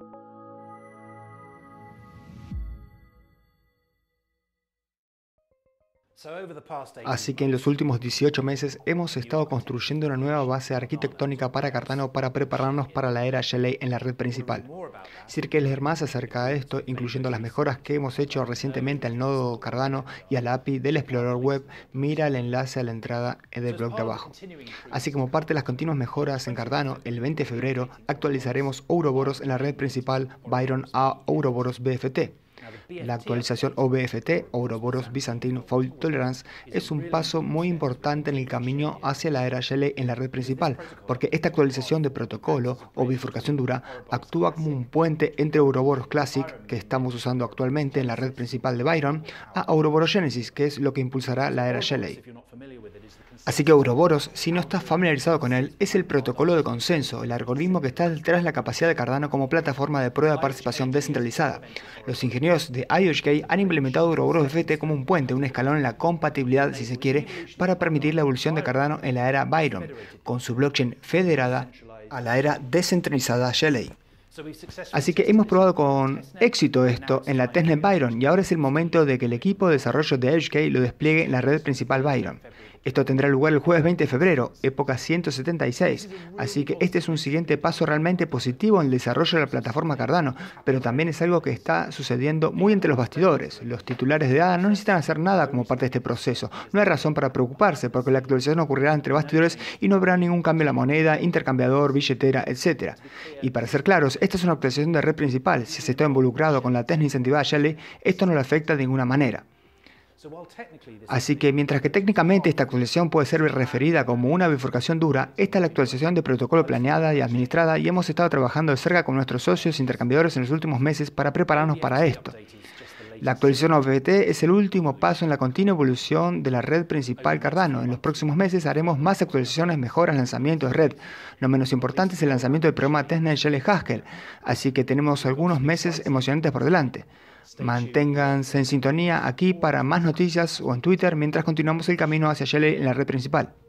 Así que en los últimos 18 meses hemos estado construyendo una nueva base arquitectónica para Cardano para prepararnos para la era Shelley en la red principal. Si quieres leer más acerca de esto, incluyendo las mejoras que hemos hecho recientemente al nodo Cardano y a la API del explorador web, mira el enlace a la entrada del blog de abajo. Así como parte de las continuas mejoras en Cardano, el 20 de febrero actualizaremos Ouroboros en la red principal Byron a Ouroboros BFT. La actualización OBFT, Ouroboros Byzantine Fault Tolerance, es un paso muy importante en el camino hacia la era Shelley en la red principal, porque esta actualización de protocolo o bifurcación dura actúa como un puente entre Ouroboros Classic, que estamos usando actualmente en la red principal de Byron, a Ouroboros Genesis, que es lo que impulsará la era Shelley. Así que Ouroboros, si no estás familiarizado con él, es el protocolo de consenso, el algoritmo que está detrás de la capacidad de Cardano como plataforma de prueba de participación descentralizada. Los ingenieros de IOHK han implementado Ouroboros BFT como un puente, un escalón en la compatibilidad, si se quiere, para permitir la evolución de Cardano en la era Byron, con su blockchain federada a la era descentralizada Shelley. Así que hemos probado con éxito esto en la testnet Byron y ahora es el momento de que el equipo de desarrollo de IOHK lo despliegue en la red principal Byron. Esto tendrá lugar el jueves 20 de febrero, época 176, así que este es un siguiente paso realmente positivo en el desarrollo de la plataforma Cardano, pero también es algo que está sucediendo muy entre los bastidores. Los titulares de ADA no necesitan hacer nada como parte de este proceso. No hay razón para preocuparse, porque la actualización ocurrirá entre bastidores y no habrá ningún cambio en la moneda, intercambiador, billetera, etc. Y para ser claros, esta es una actualización de red principal. Si se está involucrado con la testnet incentivada Shelley, esto no lo afecta de ninguna manera. Así que mientras que técnicamente esta actualización puede ser referida como una bifurcación dura, esta es la actualización de protocolo planeada y administrada y hemos estado trabajando de cerca con nuestros socios intercambiadores en los últimos meses para prepararnos para esto. La actualización OBFT es el último paso en la continua evolución de la red principal Cardano. En los próximos meses haremos más actualizaciones, mejoras, lanzamientos de red. No menos importante es el lanzamiento del programa testnet Shelley Haskell, así que tenemos algunos meses emocionantes por delante. Manténganse en sintonía aquí para más noticias o en Twitter mientras continuamos el camino hacia Shelley en la red principal.